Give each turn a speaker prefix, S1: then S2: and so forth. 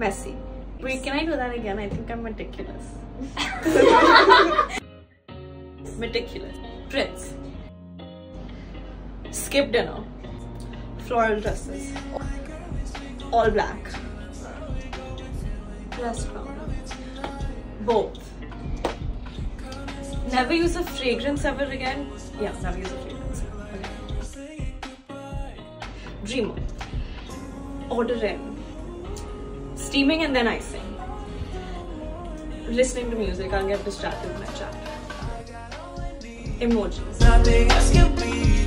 S1: Messy. Wait, can I do that again? I think I'm meticulous. Meticulous. Prince. Skip dinner. Floral dresses. All black. Dress powder. Both. Never use a fragrance ever again. Yeah, never use a fragrance. Okay. Dreamer. Order in. Steaming and then icing. Listening to music, I'll get distracted with my chat. Emojis.